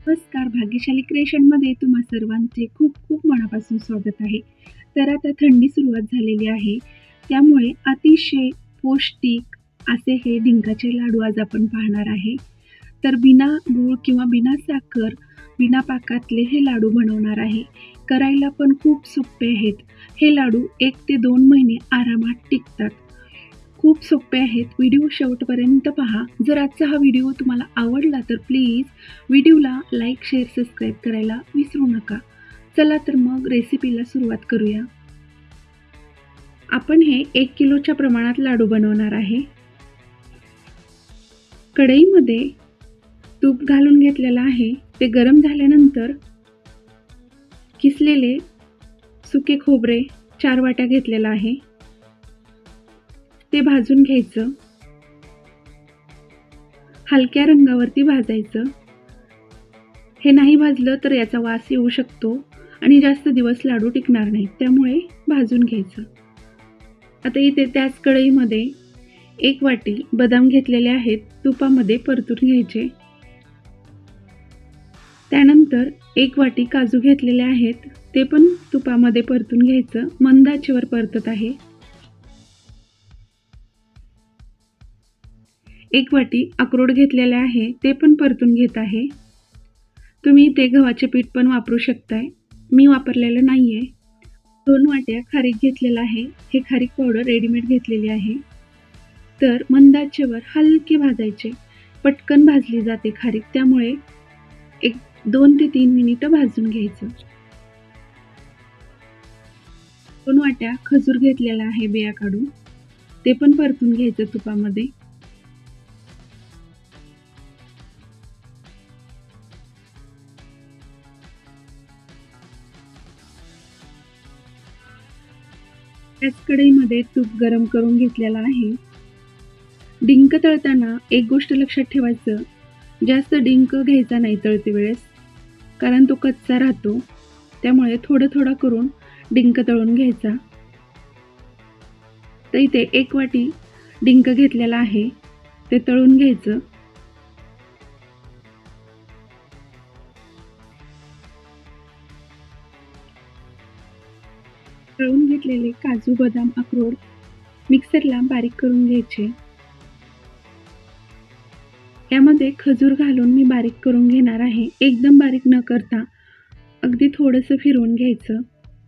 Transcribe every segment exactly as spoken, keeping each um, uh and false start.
नमस्कार, भाग्यशाली क्रिएशनमध्ये तुम्हा सर्वांचे खूप खूप मनापासून स्वागत आहे. तर आता थंडी सुरुवात झालेली आहे, त्यामुळे अतिशय पौष्टिक असे हे डिंकाचे लाडू आज आपण पाहणार आहे. तर बिना गूळ किंवा बिना साखर, बिना पाकातले हे लाडू बनवणार आहे. करायला पण खूप सोपे आहेत. हे लाडू एक ते दोन महिने आरामात टिकतात. खूप सोपे आहेत. व्हिडिओ शेवटपर्यंत पहा. जर आजचा हा व्हिडिओ तुम्हाला आवडला तर प्लीज व्हिडिओला लाईक, शेअर, सबस्क्राईब करायला विसरू नका. चला तर मग रेसिपीला सुरुवात करूया. आपण हे एक किलोच्या प्रमाणात लाडू बनवणार आहे. कढईमध्ये तूप घालून घेतलेलं आहे. ते गरम झाल्यानंतर किसलेले सुके खोबरे चार वाट्या घेतलेला आहे. ते भाजून घ्यायचं. हलक्या रंगावरती भाजायचं. हे नाही भाजलं तर याचा वास येऊ शकतो आणि जास्त दिवस लाडू टिकणार नाहीत, त्यामुळे भाजून घ्यायचं. आता इथे त्याच कढईमध्ये एक वाटी बदाम घेतलेले आहेत, तुपामध्ये परतून घ्यायचे. त्यानंतर एक वाटी काजू घेतलेले आहेत, ते पण तुपामध्ये परतून घ्यायचं. मंद आचेवर परतत आहे. एक वाटी अक्रोड घेतलेले आहे, ते पण परतून घेत आहे. तुम्ही ते गव्हाचे पीठ पण वापरू शकताय, मी वापरलेलं नाही आहे. दोन वाट्या खारीक घेतलेलं आहे. हे खारीक पावडर रेडीमेड घेतलेली आहे. तर मंद आचेवर हलके भाजायचे. पटकन भाजली जाते खारीक, त्यामुळे एक दोन ते तीन मिनिटं भाजून घ्यायचं. दोन वाट्या खजूर घेतलेला आहे बिया काढून, ते पण परतून घ्यायचं तुपामध्ये. त्याच कढईमध्ये तूप गरम करून घेतलेलं आहे. डिंक तळताना एक गोष्ट लक्षात ठेवायचं, जास्त डिंक घ्यायचा नाही तळते वेळेस, कारण तो कच्चा राहतो. त्यामुळे थोडं थोडं करून डिंक तळून घ्यायचा. तर इथे एक वाटी डिंक घेतलेला आहे, ते तळून घ्यायचं. तळून घेतलेले काजू, बदाम, अक्रोड मिक्सरला बारीक करून घ्यायचे. यामध्ये खजूर घालून मी बारीक करून घेणार आहे. एकदम बारीक न करता अगदी थोडंसं फिरवून घ्यायचं.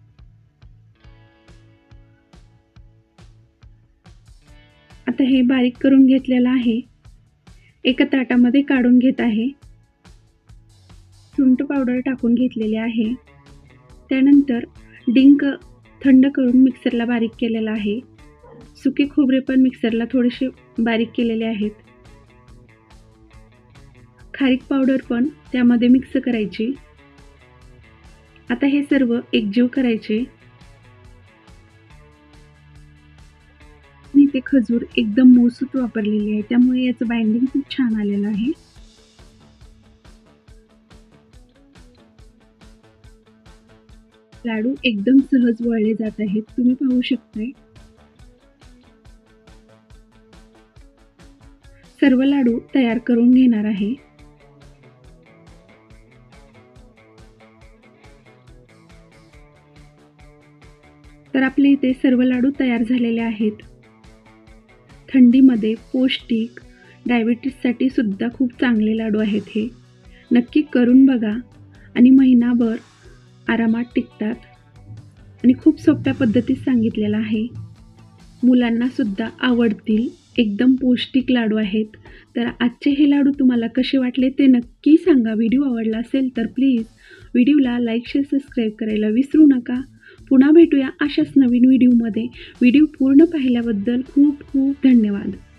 आता हे बारीक करून घेतलेलं आहे, एका ताटामध्ये काढून घेत आहे. सुंठ पावडर टाकून घेतलेली आहे. त्यानंतर डिंक थंड करून मिक्सरला बारीक केलेला आहे. सुके खोबरे पण मिक्सरला थोडेसे बारीक केलेले आहेत. खारीक पावडर पण त्यामध्ये मिक्स करायची. आता हे सर्व एकजीव करायचे. मी ते खजूर एकदम मऊसूत वापरलेली आहे, त्यामुळे याचं बाइंडिंग खूप छान आलेलं आहे. लाडू एकदम सहज वळले जात आहेत, तुम्ही पाहू शकताय. सर्व लाडू तयार करून घेणार आहे. तर आपले इथे सर्व लाडू तयार झालेले आहेत. थंडीमध्ये पौष्टिक, डायबिटीजसाठी सुद्धा खूप चांगले लाडू आहेत हे. नक्की करून बघा आणि महिनाभर आरामात टिकतात आणि खूप सोप्या पद्धतीत सांगितलेलं आहे. मुलांना सुद्धा आवडतील. एकदम पौष्टिक लाडू आहेत. तर आजचे हे लाडू तुम्हाला कसे वाटले ते नक्की सांगा. व्हिडिओ आवडला असेल तर प्लीज व्हिडिओला लाईक, शेअर, सबस्क्राईब करायला विसरू नका. पुन्हा भेटूया अशाच नवीन व्हिडिओमध्ये. व्हिडिओ पूर्ण पाहिल्याबद्दल खूप खूप धन्यवाद.